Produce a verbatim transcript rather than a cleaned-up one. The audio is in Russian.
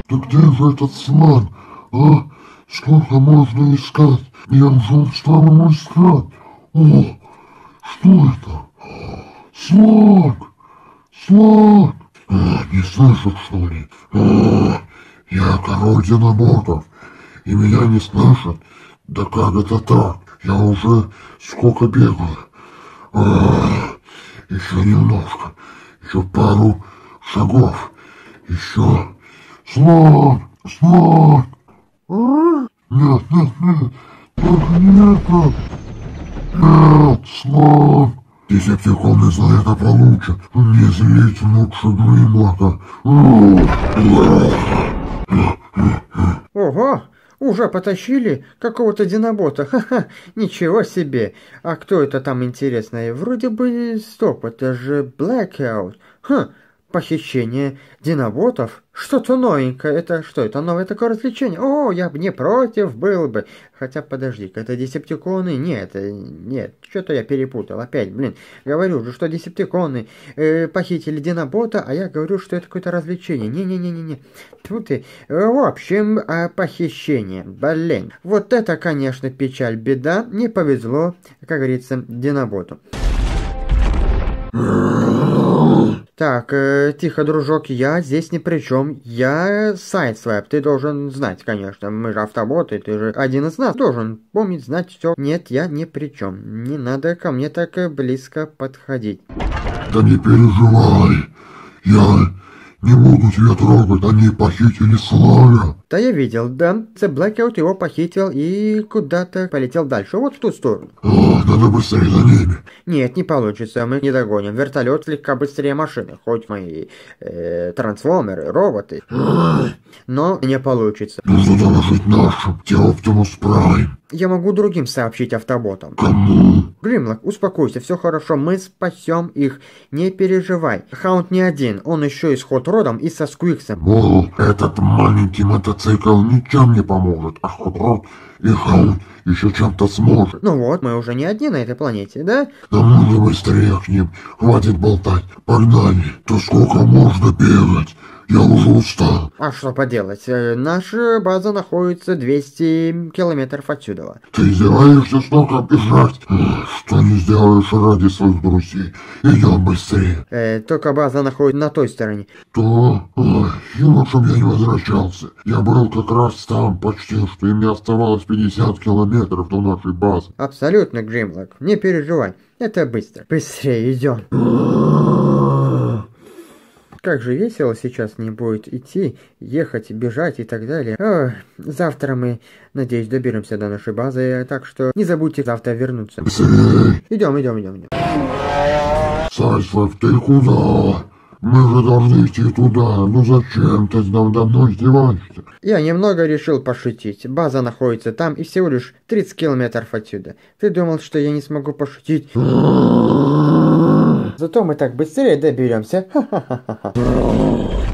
Да где же этот слон? А? Сколько можно искать? Я уже устал искать. О, что это? Слон! Слон! А, не слышишь, что ли? А, я король диноботов, и меня не слышат. Да как это так? Я уже сколько бегаю. А, еще немножко. Еще пару шагов. Еще. Слон! Слон! А? Нет, нет, нет. Только не это. Нет, слон! Десептиконы за это получат. Не злить лучше Гримлока. Ого! Уже потащили какого-то динобота. Ха-ха, ничего себе. А кто это там, интересно? Вроде бы, стоп, это же Blackout. Хм, похищение диноботов? Что-то новенькое. Это что, это новое такое развлечение? О, я бы не против был бы. Хотя, подожди-ка, это десептиконы? Нет, нет, что-то я перепутал. Опять, блин, говорю же, что десептиконы э, похитили динобота, а я говорю, что это какое-то развлечение. Не-не-не-не-не. Тут и... В общем, а, похищение. Блин, вот это, конечно, печаль, беда. Не повезло, как говорится, диноботу. Так, э, тихо, дружок, я здесь ни при чем. Я Сайдсвайп, ты должен знать, конечно. Мы же автоботы, ты же один из нас должен помнить, знать все. Нет, я ни при чем. Не надо ко мне так близко подходить. Да не переживай. Я не буду тебя трогать, они похитили Славя. Да я видел, да. Blackout его похитил и куда-то полетел дальше, вот в ту сторону. О, надо быстрее за ними. Нет, не получится, мы не догоним. Вертолет слегка быстрее машины, хоть мои э, трансформеры, роботы. Но не получится. Нужно доложить нашим, те Optimus Prime. Я могу другим сообщить автоботам. Кому? Гримлок, успокойся, все хорошо, мы спасем их, не переживай. Хаунд не один, он еще и с Хот Родом и со Сквиксом. О, этот маленький мотоцикл ничем не поможет, а Хот Род и Хаунд еще чем-то сможет. Ну вот, мы уже не одни на этой планете, да? Да нужно быстрее к ним, хватит болтать, погнали, то сколько можно бегать. Я уже устал. А что поделать, наша база находится двести километров отсюда. Ты издеваешься столько бежать? Что не сделаешь ради своих друзей? Идем быстрее. Э, только база находится на той стороне. То? Ой, и лучше бы я не возвращался. Я был как раз там почти, что и мне оставалось пятьдесят километров до нашей базы. Абсолютно, Гримлок, не переживай, это быстро. Быстрее идем. Как же весело сейчас не будет идти, ехать, бежать и так далее. О, завтра мы, надеюсь, доберемся до нашей базы, так что не забудьте завтра вернуться. Быстрее! Идем, идем, идем, идем. Сайдсвайп, ты куда? Мы же должны идти туда. Ну зачем ты надо мной издеваешься? Я немного решил пошутить. База находится там и всего лишь тридцать километров отсюда. Ты думал, что я не смогу пошутить? Зато мы так быстрее доберемся. Ха-ха-ха-ха.